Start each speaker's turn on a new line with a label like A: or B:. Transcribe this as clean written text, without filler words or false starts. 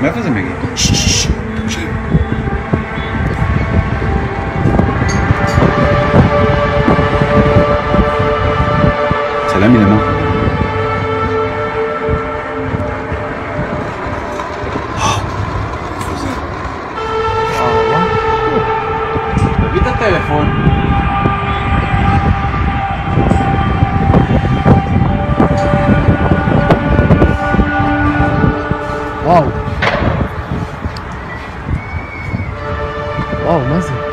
A: Vai fazer, Miguel. سلام يا ماما. Evita o telefone.
B: Uau! Uau, mas